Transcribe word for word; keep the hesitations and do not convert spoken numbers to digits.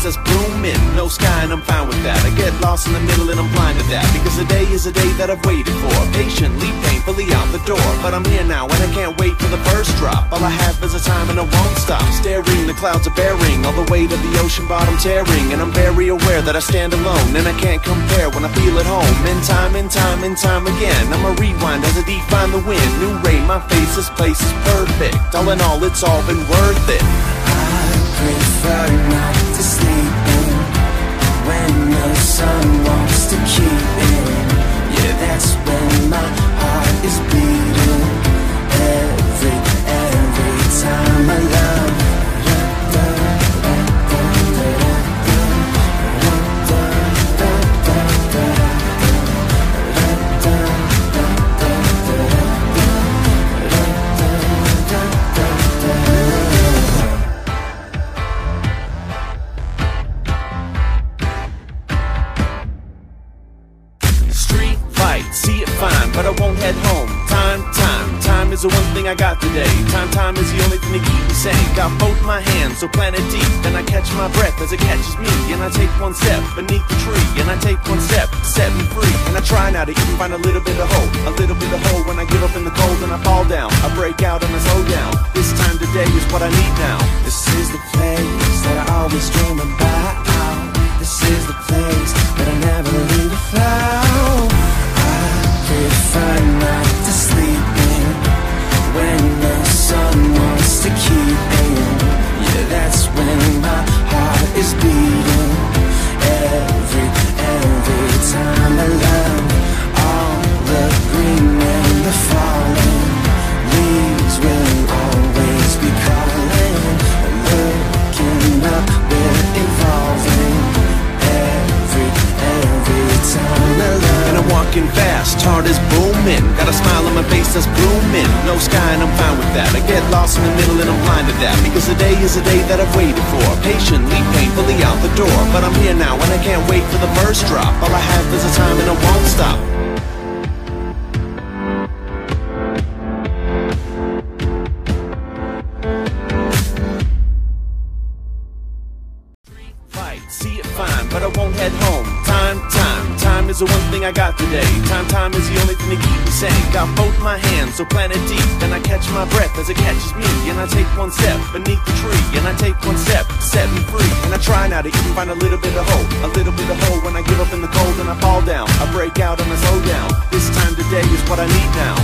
face that's blooming. No sky and I'm fine with that. I get lost in the middle and I'm blind to that, because the day is a day that I've waited for, patiently, painfully out the door. But I'm here now and I can't wait for the first drop. All I have is a time and I won't stop staring. The clouds are bearing all the weight of the ocean bottom tearing, and I'm very aware that I stand alone and I can't compare when I feel at home. In time and time and time again, I'ma rewind as I define the wind. New rain, my face, this place is perfect. All in all, it's all been worth it. I prefer not to sleep in when the sun wants to keep in. Yeah, that's when my heart is beating. Every, every time I love. See it fine, but I won't head home. Time, time, time is the one thing I got today. Time, time is the only thing to keep me sane. Got both my hands so planted deep, and I catch my breath as it catches me. And I take one step beneath the tree, and I take one step to set me free. And I try now to even find a little bit of hope, a little bit of hope when I give up in the cold and I fall down. I break out and I slow down. This time today is what I need now. This is the place that I always dream about. This is the place that I never leave without. Prefer not to sleep in when the sun wants to keep in. Yeah, that's when my heart is beating. Every, every time I love all the green and the falling leaves will always be calling. Looking up, we're evolving. Every, every time I love. And I'm walking fast, heart is booming. Got a smile on my face that's blooming. No sky and I'm fine with that. I get lost in the middle and I'm blind to that, because the day is a day that I've waited for, patiently, painfully out the door. But I'm here now and I can't wait for the first drop. All I have is a time and I won't stop. See it fine, but I won't head home. Time, time, time is the one thing I got today. Time, time is the only thing to keep me sane. Got both my hands so planted deep, and I catch my breath as it catches me. And I take one step beneath the tree, and I take one step to set me free. And I try now to even find a little bit of hope, a little bit of hope when I give up in the cold and I fall down. I break out and I slow down. This time today is what I need now.